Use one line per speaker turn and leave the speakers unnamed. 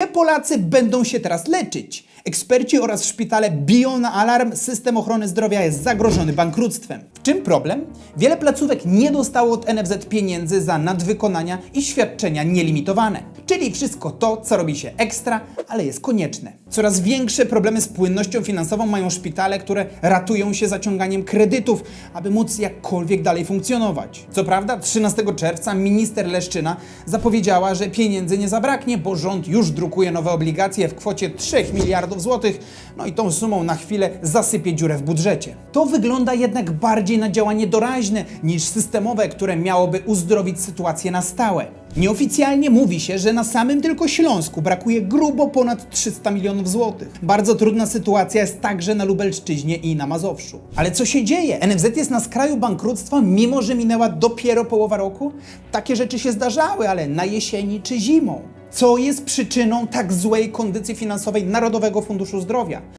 Polacy będą się teraz leczyć? Eksperci oraz szpitale biją na alarm, system ochrony zdrowia jest zagrożony bankructwem. W czym problem? Wiele placówek nie dostało od NFZ pieniędzy za nadwykonania i świadczenia nielimitowane. Czyli wszystko to, co robi się ekstra, ale jest konieczne. Coraz większe problemy z płynnością finansową mają szpitale, które ratują się zaciąganiem kredytów, aby móc jakkolwiek dalej funkcjonować. Co prawda 13 czerwca minister Leszczyna zapowiedziała, że pieniędzy nie zabraknie, bo rząd już drukuje nowe obligacje w kwocie 3 miliardów złotych, no i tą sumą na chwilę zasypie dziurę w budżecie. To wygląda jednak bardziej na działanie doraźne niż systemowe, które miałoby uzdrowić sytuację na stałe. Nieoficjalnie mówi się, że na samym tylko Śląsku brakuje grubo ponad 300 milionów złotych. Bardzo trudna sytuacja jest także na Lubelszczyźnie i na Mazowszu. Ale co się dzieje? NFZ jest na skraju bankructwa, mimo że minęła dopiero połowa roku? Takie rzeczy się zdarzały, ale na jesieni czy zimą. Co jest przyczyną tak złej kondycji finansowej Narodowego Funduszu Zdrowia?